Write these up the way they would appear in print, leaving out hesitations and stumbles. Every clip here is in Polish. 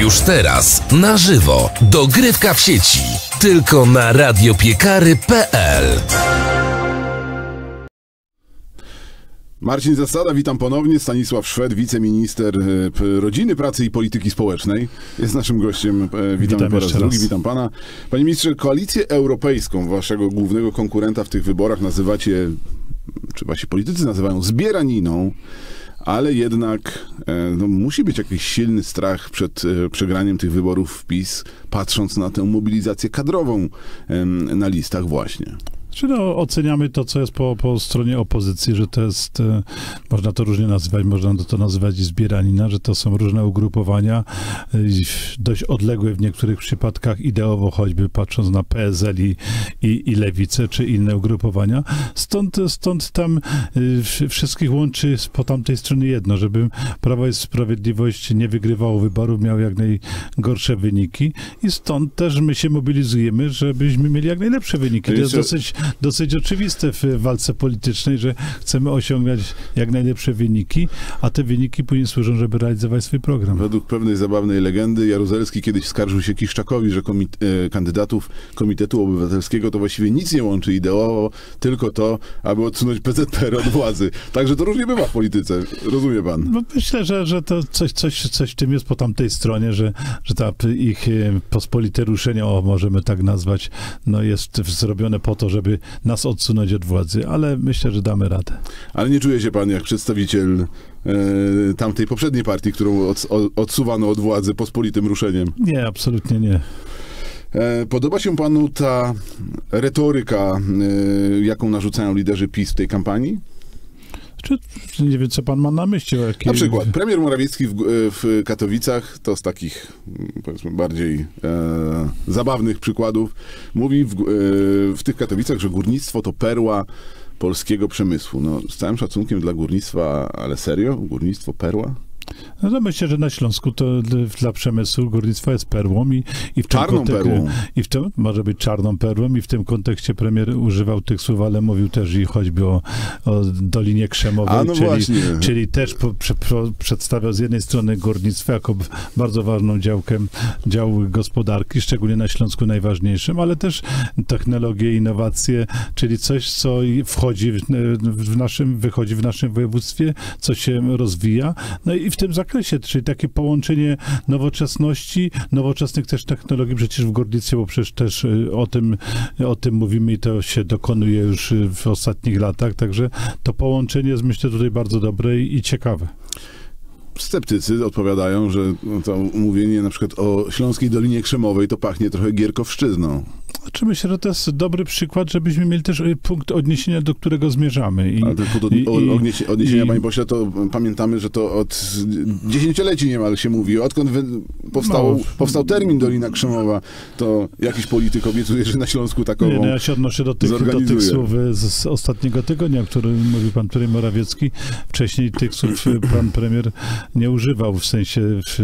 Już teraz, na żywo, dogrywka w sieci. Tylko na radiopiekary.pl. Marcin Zasada, witam ponownie. Stanisław Szwed, wiceminister rodziny, pracy i polityki społecznej, jest naszym gościem. Witam po raz drugi, witam pana. Panie ministrze, Koalicję Europejską, waszego głównego konkurenta w tych wyborach, nazywacie, czy wasi politycy nazywają zbieraniną, ale jednak musi być jakiś silny strach przed przegraniem tych wyborów w PiS, patrząc na tę mobilizację kadrową na listach właśnie. Czy oceniamy to, co jest po stronie opozycji, że to jest, można to różnie nazywać, można to nazywać zbieranina, że to są różne ugrupowania, dość odległe w niektórych przypadkach ideowo, choćby patrząc na PSL i Lewicę, czy inne ugrupowania. Stąd tam wszystkich łączy po tamtej stronie jedno, żeby Prawo i Sprawiedliwość nie wygrywało wyborów, miało jak najgorsze wyniki i stąd też my się mobilizujemy, żebyśmy mieli jak najlepsze wyniki. To jest dosyć oczywiste w walce politycznej, że chcemy osiągać jak najlepsze wyniki, a te wyniki później służą, żeby realizować swój program. Według pewnej zabawnej legendy Jaruzelski kiedyś skarżył się Kiszczakowi, że kandydatów Komitetu Obywatelskiego to właściwie nic nie łączy ideowo, tylko to, aby odsunąć PZPR od władzy. Także to różnie bywa w polityce. Rozumie pan? No myślę, że to coś w tym jest po tamtej stronie, że ta ich pospolite ruszenie, możemy tak nazwać, no jest zrobione po to, żeby nas odsunąć od władzy, ale myślę, że damy radę. Ale nie czuje się pan jak przedstawiciel tamtej poprzedniej partii, którą odsuwano od władzy pospolitym ruszeniem? Nie, absolutnie nie. Podoba się panu ta retoryka, jaką narzucają liderzy PiS w tej kampanii? Nie wiem, co pan ma na myśli. Na przykład premier Morawiecki w Katowicach, to z takich, powiedzmy, bardziej zabawnych przykładów, mówi w tych Katowicach, że górnictwo to perła polskiego przemysłu. No, z całym szacunkiem dla górnictwa, ale serio? Górnictwo perła? No to myślę, że na Śląsku to dla przemysłu górnictwa jest perłą i w czarną perłą. I w tym może być czarną perłą i w tym kontekście premier używał tych słów, ale mówił też i choćby o Dolinie Krzemowej, czyli też przedstawiał z jednej strony górnictwo jako bardzo ważną dział gospodarki, szczególnie na Śląsku najważniejszym, ale też technologie, innowacje, czyli coś, co wychodzi w naszym województwie, co się rozwija. No i w tym zakresie, czyli takie połączenie nowoczesności, nowoczesnych też technologii przecież w górnictwie, bo przecież też o tym mówimy i to się dokonuje już w ostatnich latach, także to połączenie jest, myślę, tutaj bardzo dobre i ciekawe. Sceptycy odpowiadają, że to mówienie na przykład o Śląskiej Dolinie Krzemowej to pachnie trochę gierkowszczyzną. Znaczy myślę, że to jest dobry przykład, żebyśmy mieli też punkt odniesienia, do którego zmierzamy. Ale ten punkt odniesienia, panie pośle, to pamiętamy, że to od dziesięcioleci niemal się mówi. Odkąd powstał termin Dolina Krzemowa, to jakiś polityk obiecuje, że na Śląsku takową ja się odnoszę do tych słów z ostatniego tygodnia, o którym mówi pan premier Morawiecki. Wcześniej tych słów pan premier nie używał, w sensie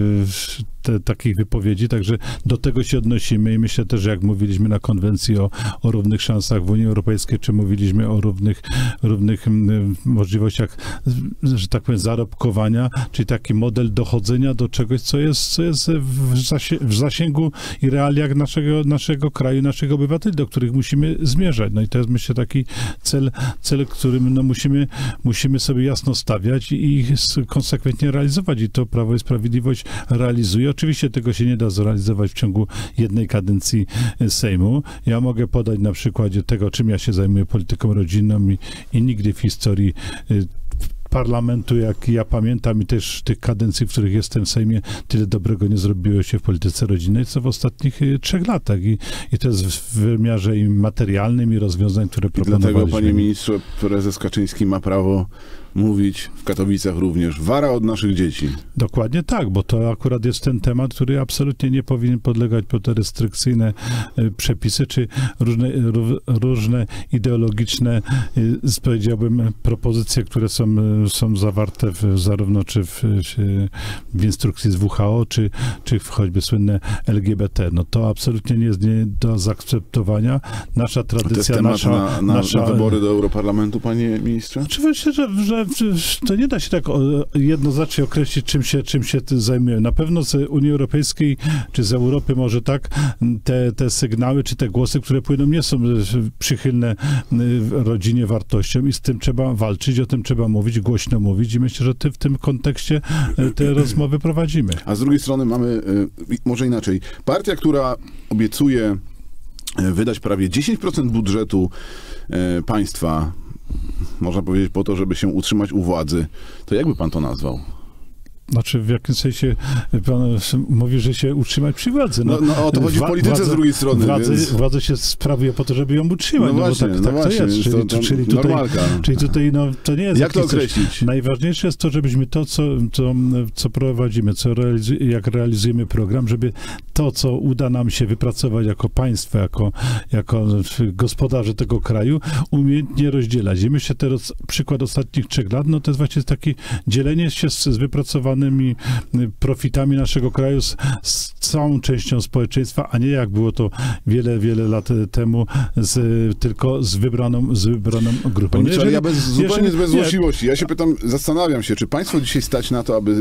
takich wypowiedzi, także do tego się odnosimy i myślę też, że jak mówiliśmy na konwencji o równych szansach w Unii Europejskiej, czy mówiliśmy o równych możliwościach, że tak powiem, zarobkowania, czyli taki model dochodzenia do czegoś, co jest w zasięgu i realiach naszego kraju, naszych obywateli, do których musimy zmierzać. No i to jest, myślę, taki cel, którym musimy sobie jasno stawiać i konsekwentnie realizować. I to Prawo i Sprawiedliwość realizuje. Oczywiście tego się nie da zrealizować w ciągu jednej kadencji Sejmu. Ja mogę podać na przykładzie tego, czym ja się zajmuję, polityką rodzinną i nigdy w historii parlamentu, jak ja pamiętam, i też tych kadencji, w których jestem w Sejmie, tyle dobrego nie zrobiło się w polityce rodzinnej, co w ostatnich 3 latach. I to jest w wymiarze i materialnym, i rozwiązań, które proponowaliśmy. Dlatego, panie ministrze, prezes Kaczyński ma prawo mówić w Katowicach również: wara od naszych dzieci. Dokładnie tak, bo to akurat jest ten temat, który absolutnie nie powinien podlegać pod te restrykcyjne przepisy, czy różne ideologiczne, powiedziałbym, propozycje, które są zawarte zarówno w instrukcji z WHO, czy choćby słynne LGBT. No to absolutnie nie jest nie do zaakceptowania. Nasza tradycja, to jest temat na wybory do Europarlamentu, panie ministrze? Oczywiście, że to nie da się tak jednoznacznie określić, czym się zajmujemy. Na pewno z Unii Europejskiej, czy z Europy może tak, te sygnały, czy te głosy, które płyną, nie są przychylne rodzinie, wartościom i z tym trzeba walczyć, o tym trzeba mówić, głośno mówić i myślę, że w tym kontekście te rozmowy prowadzimy. A z drugiej strony mamy, może inaczej, partia, która obiecuje wydać prawie 10% budżetu państwa, można powiedzieć, po to, żeby się utrzymać u władzy, to jakby pan to nazwał? Znaczy, w jakim sensie pan mówi, że się utrzymać przy władzy? No o to chodzi w polityce z drugiej strony. Władza się sprawuje po to, żeby ją utrzymać, no właśnie, bo tak to jest. Czyli tutaj to nie jest... Jak to określić? Najważniejsze jest to, żebyśmy co prowadzimy, jak realizujemy program, żeby to, co uda nam się wypracować jako państwo, jako gospodarze tego kraju, umiejętnie rozdzielać. I myślę, teraz przykład ostatnich 3 lat, no to jest właśnie takie dzielenie się z wypracowanymi profitami naszego kraju z całą częścią społeczeństwa, a nie jak było to wiele lat temu tylko z wybraną grupą. Panie, ale ja zupełnie bez złośliwości. Ja się pytam, zastanawiam się, czy państwo dzisiaj stać na to, aby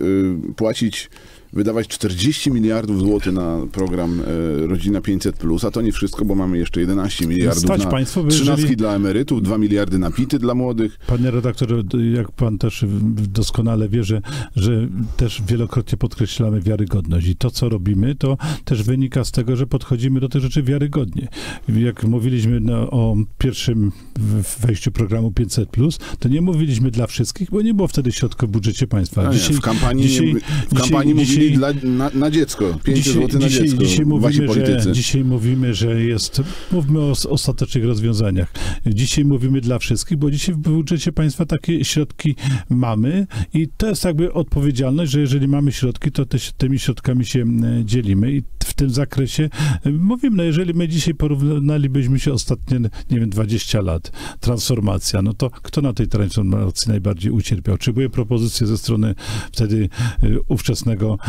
wydawać 40 miliardów złotych na program Rodzina 500+, a to nie wszystko, bo mamy jeszcze 11 miliardów na 13 dla emerytów, 2 miliardy na PIT-y dla młodych. Panie redaktorze, jak pan też doskonale wie, że też wielokrotnie podkreślamy wiarygodność i to, co robimy, to też wynika z tego, że podchodzimy do tych rzeczy wiarygodnie. Jak mówiliśmy o pierwszym wejściu programu 500+, to nie mówiliśmy dla wszystkich, bo nie było wtedy środków w budżecie państwa. W kampanii mówili na dziecko. 500 zł na dziecko. Dzisiaj mówimy, że jest... Mówmy o ostatecznych rozwiązaniach. Dzisiaj mówimy dla wszystkich, bo dzisiaj w budżecie państwa takie środki mamy i to jest jakby odpowiedzialność, że jeżeli mamy środki, to tymi środkami się dzielimy i w tym zakresie mówimy, no jeżeli my dzisiaj porównalibyśmy się ostatnie, 20 lat, transformacja, no to kto na tej transformacji najbardziej ucierpiał? Czy były propozycje ze strony wtedy ówczesnego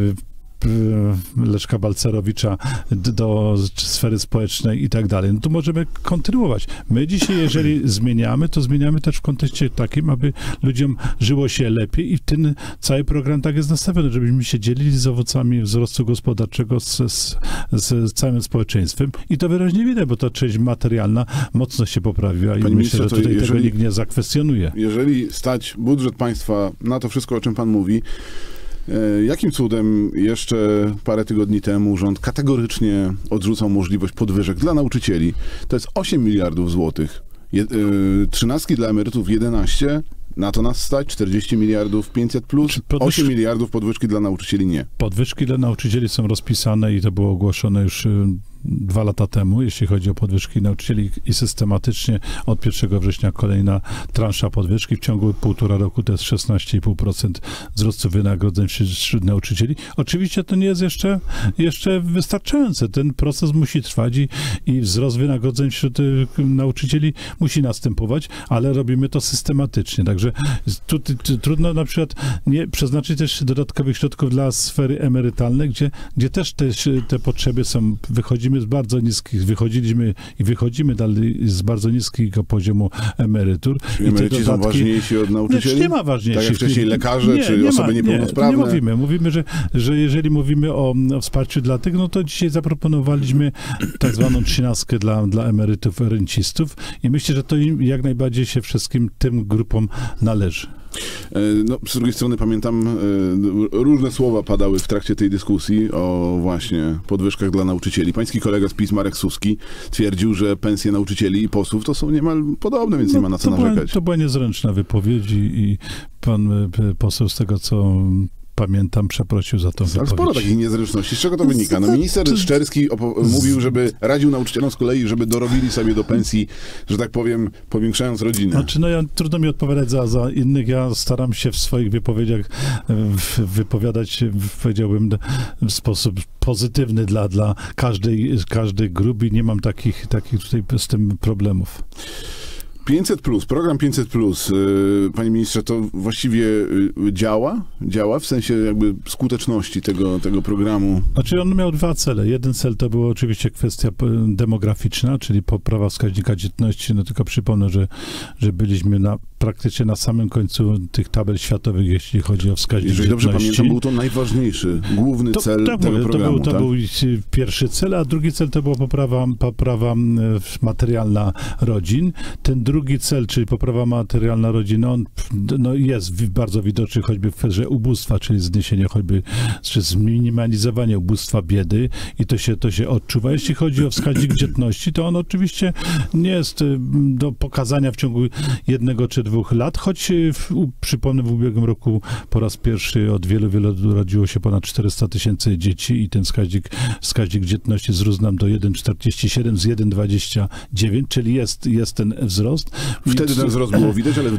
Leszka Balcerowicza do sfery społecznej i tak dalej. No to możemy kontynuować. My dzisiaj, jeżeli zmieniamy, to zmieniamy też w kontekście takim, aby ludziom żyło się lepiej i ten cały program tak jest nastawiony, żebyśmy się dzielili z owocami wzrostu gospodarczego z całym społeczeństwem i to wyraźnie widać, bo ta część materialna mocno się poprawiła i myślę, że tutaj tego nikt nie zakwestionuje. Jeżeli stać budżet państwa na to wszystko, o czym pan mówi, jakim cudem jeszcze parę tygodni temu rząd kategorycznie odrzucał możliwość podwyżek dla nauczycieli? To jest 8 miliardów złotych. 13 dla emerytów 11, na to nas stać, 40 miliardów 500+, 8 miliardów podwyżki dla nauczycieli nie. Podwyżki dla nauczycieli są rozpisane i to było ogłoszone już 2 lata temu, jeśli chodzi o podwyżki nauczycieli i systematycznie od 1 września kolejna transza podwyżki. W ciągu 1,5 roku to jest 16,5% wzrostu wynagrodzeń wśród nauczycieli. Oczywiście to nie jest jeszcze wystarczające. Ten proces musi trwać i wzrost wynagrodzeń wśród nauczycieli musi następować, ale robimy to systematycznie. Także tu trudno na przykład nie przeznaczyć też dodatkowych środków dla sfery emerytalnej, gdzie też te potrzeby są, wychodzimy z bardzo niskich, wychodziliśmy i wychodzimy dalej z bardzo niskiego poziomu emerytur. Czyli emeryci są ważniejsi od nauczycieli? Nie ma ważniejszych. Tak jak wcześniej lekarze, czy osoby niepełnosprawne? Nie mówimy, że jeżeli mówimy o wsparciu dla tych, no to dzisiaj zaproponowaliśmy tak zwaną 13 dla emerytów, rencistów i myślę, że to im jak najbardziej się wszystkim tym grupom należy. No, z drugiej strony pamiętam, różne słowa padały w trakcie tej dyskusji o właśnie podwyżkach dla nauczycieli. Pański kolega z PiS, Marek Suski, twierdził, że pensje nauczycieli i posłów to są niemal podobne, więc nie ma na co narzekać. To była niezręczna wypowiedź i pan poseł z tego, co pamiętam, przeprosił za tą wypowiedź. Ale sporo takich niezręczności. Z czego to wynika? No, minister Szczerski mówił, żeby radził nauczycielom z kolei, żeby dorobili sobie do pensji, że tak powiem, powiększając rodzinę. Znaczy, trudno mi odpowiadać za innych. Ja staram się w swoich wypowiedziach wypowiadać, powiedziałbym, w sposób pozytywny dla każdej grupy i nie mam takich tutaj z tym problemów. 500+, program 500+, panie ministrze, to właściwie działa w sensie jakby skuteczności tego programu? Znaczy on miał dwa cele. Jeden cel to była oczywiście kwestia demograficzna, czyli poprawa wskaźnika dzietności. No tylko przypomnę, że byliśmy praktycznie na samym końcu tych tabel światowych, jeśli chodzi o wskaźnik Jeżeli dzietności. Dobrze pamiętam, był to najważniejszy, główny cel tego programu. To był pierwszy cel, a drugi cel to była poprawa materialna rodzin. Ten drugi cel, czyli poprawa materialna rodzin, on jest bardzo widoczny choćby w sferze ubóstwa, czyli zniesienie choćby, czy zminimalizowanie ubóstwa, biedy i to się odczuwa. Jeśli chodzi o wskaźnik dzietności, to on oczywiście nie jest do pokazania w ciągu 1 czy 2 lat, choć przypomnę, w ubiegłym roku po raz pierwszy od wielu urodziło się ponad 400 000 dzieci i ten wskaźnik dzietności wzrósł nam do 1,47 z 1,29, czyli jest ten wzrost. Wtedy ten wzrost było widać, ale w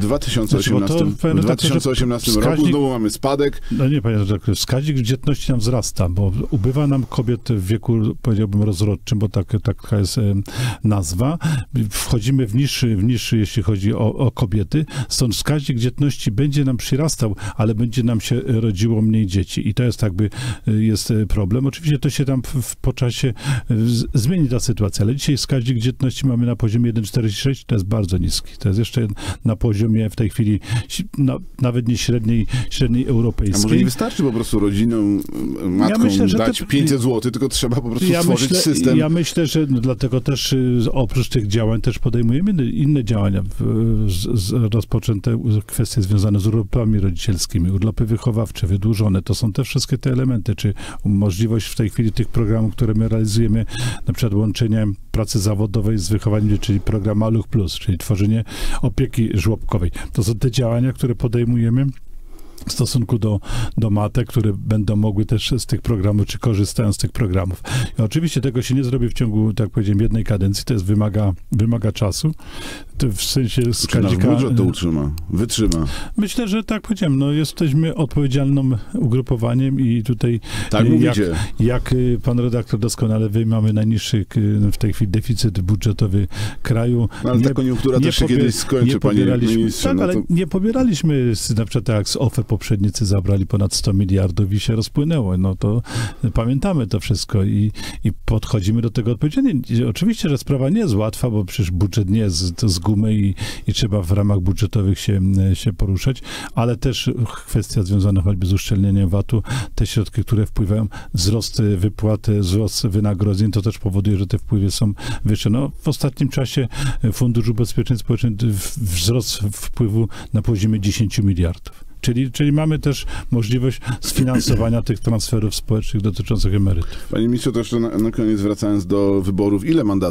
2018 roku znowu mamy spadek. No nie, panie redaktorze, wskaźnik dzietności nam wzrasta, bo ubywa nam kobiet w wieku, powiedziałbym, rozrodczym, bo taka jest nazwa. Wchodzimy w niższy, jeśli chodzi o kobiety, stąd wskaźnik dzietności będzie nam przyrastał, ale będzie nam się rodziło mniej dzieci i to jest jest problem. Oczywiście to się tam po czasie zmieni ta sytuacja, ale dzisiaj wskaźnik dzietności mamy na poziomie 1,46, to jest bardzo niski. To jest jeszcze na poziomie w tej chwili nawet nie średniej europejskiej. A może nie wystarczy po prostu rodzinom, matkom dać 500 zł, tylko trzeba po prostu stworzyć system. Ja myślę, że dlatego też oprócz tych działań też podejmujemy inne działania. Rozpoczęte kwestie związane z urlopami rodzicielskimi, urlopy wychowawcze, wydłużone. To są te wszystkie te elementy, czy możliwość w tej chwili tych programów, które my realizujemy, na przykład łączenie pracy zawodowej z wychowaniem, czyli program Maluch+, czyli tworzenie opieki żłobkowej. To są te działania, które podejmujemy w stosunku do matek, które będą mogły też z tych programów, czy korzystają z tych programów. I oczywiście tego się nie zrobi w ciągu, tak powiedziałem, 1 kadencji, to jest wymaga czasu. To w sensie wskaźnika... Czy nasz budżet to wytrzyma? Myślę, że tak powiedziałem, jesteśmy odpowiedzialnym ugrupowaniem i tutaj tak jak pan redaktor doskonale wie, mamy najniższy w tej chwili deficyt budżetowy kraju. No, ale ta koniunktura też się kiedyś skończy, panie ministrze. Tak, ale nie pobieraliśmy, na przykład jak z OFE poprzednicy zabrali ponad 100 miliardów i się rozpłynęło. No to pamiętamy to wszystko i podchodzimy do tego odpowiedzialnie. Oczywiście, że sprawa nie jest łatwa, bo przecież budżet nie jest z gumy i trzeba w ramach budżetowych się poruszać, ale też kwestia związana choćby z uszczelnieniem VAT-u, te środki, które wpływają, wzrost wypłaty, wzrost wynagrodzeń, to też powoduje, że te wpływy są wyższe. W ostatnim czasie Fundusz Ubezpieczeń Społecznych wzrost wpływu na poziomie 10 miliardów. Czyli mamy też możliwość sfinansowania tych transferów społecznych dotyczących emerytów. Panie ministrze, to jeszcze na koniec wracając do wyborów,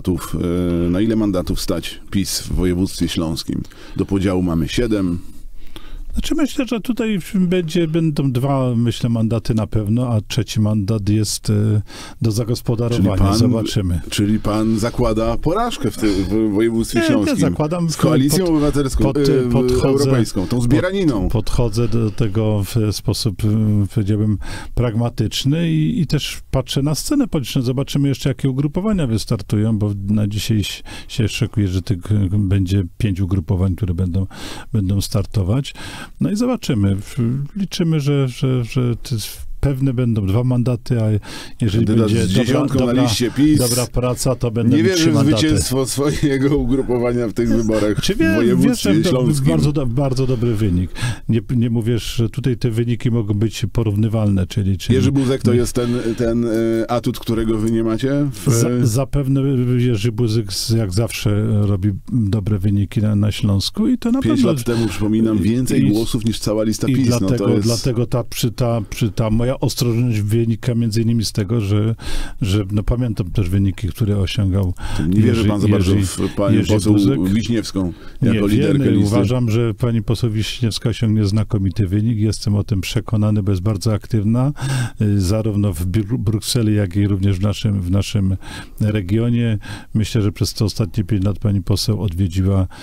na ile mandatów stać PiS w województwie śląskim? Do podziału mamy 7. Znaczy myślę, że tutaj będą 2, mandaty na pewno, a 3 mandat jest do zagospodarowania. Zobaczymy. Czyli pan zakłada porażkę w województwie śląskim? Nie zakładam. Z Koalicją Obywatelską, Europejską, tą zbieraniną. Podchodzę do tego w sposób, powiedziałbym, pragmatyczny i też patrzę na scenę polityczną. Zobaczymy jeszcze, jakie ugrupowania wystartują, bo na dzisiaj się szykuje, że tych będzie 5 ugrupowań, które będą startować. No i zobaczymy. Liczymy, że pewne będą 2 mandaty, a jeżeli będzie dobra praca, to będą 3 mandaty. Nie wierzę w zwycięstwo swojego ugrupowania w tych wyborach w województwie śląskim. Bardzo dobry wynik. Nie mówię, że tutaj te wyniki mogą być porównywalne, czyli Jerzy Buzek to jest ten atut, którego wy nie macie? Zapewne Jerzy Buzek jak zawsze robi dobre wyniki na Śląsku i to na 5 lat temu, przypominam, więcej głosów niż cała lista PiS. Dlatego ta moja ostrożność wynika między innymi z tego, że pamiętam też wyniki, które osiągał Nie wierzy pan za bardzo w panią poseł Wiśniewską jako liderkę listy? Uważam, że pani poseł Wiśniewska osiągnie znakomity wynik. Jestem o tym przekonany, bo jest bardzo aktywna, zarówno w Brukseli, jak i również w naszym regionie. Myślę, że przez te ostatnie 5 lat pani poseł odwiedziła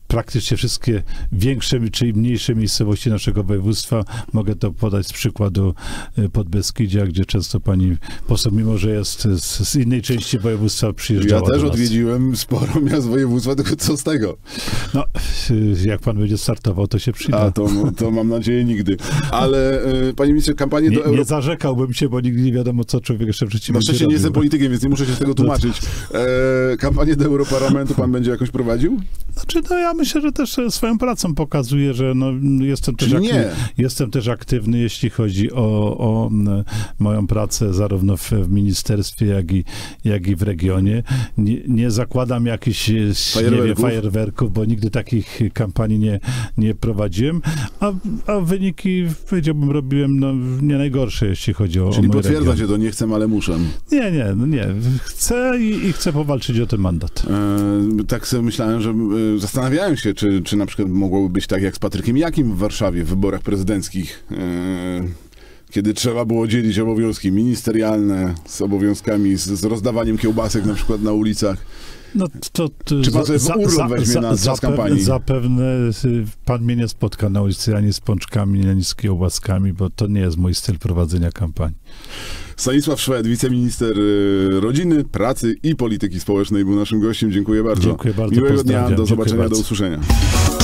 praktycznie wszystkie większe czy mniejsze miejscowości naszego województwa. Mogę to podać z przykładu Podbeskidzia, gdzie często pani poseł, mimo że jest z innej części województwa, przyjeżdżała. Ja też odwiedziłem sporo miast województwa, tylko co z tego? No, jak pan będzie startował, to się przyda. A to mam nadzieję nigdy. Ale panie ministrze, kampanię do Nie zarzekałbym się, bo nigdy nie wiadomo, co człowiek jeszcze w życiu będzie robił. Nie jestem politykiem, więc nie muszę się z tego tłumaczyć. Kampanię do Europarlamentu pan będzie jakoś prowadził? Znaczy, no ja myślę, że też swoją pracą pokazuje, że no, jestem też aktywny, jeśli chodzi o moją pracę zarówno w ministerstwie, jak i w regionie. Nie zakładam jakichś fajerwerków, bo nigdy takich kampanii nie prowadziłem, a wyniki, powiedziałbym, robiłem nie najgorsze, jeśli chodzi o Czyli mój potwierdza region. się to, nie chcę, ale muszę. Nie. Chcę i chcę powalczyć o ten mandat. Tak sobie myślałem, że zastanawiałem się, czy na przykład mogłoby być tak jak z Patrykiem Jakim w Warszawie w wyborach prezydenckich, kiedy trzeba było dzielić obowiązki ministerialne z obowiązkami, z rozdawaniem kiełbasek na przykład na ulicach. No czy pan sobie urlop weźmie na czas kampanii? Zapewne pan mnie nie spotka na ulicy ani z pączkami, ani z kiełbaskami, bo to nie jest mój styl prowadzenia kampanii. Stanisław Szwed, wiceminister rodziny, pracy i polityki społecznej, był naszym gościem. Dziękuję bardzo. Dziękuję bardzo. Miłego dnia, do zobaczenia, bardzo. do usłyszenia.